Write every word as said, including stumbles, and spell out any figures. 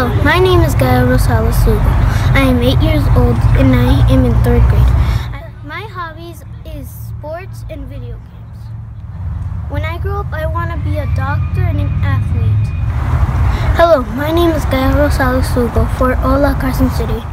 Hello, my name is Gael Rosales Lugo. I am eight years old and I am in third grade. I, my hobbies is sports and video games. When I grow up, I want to be a doctor and an athlete. Hello, my name is Gael Rosales Lugo for Ola, Carson City.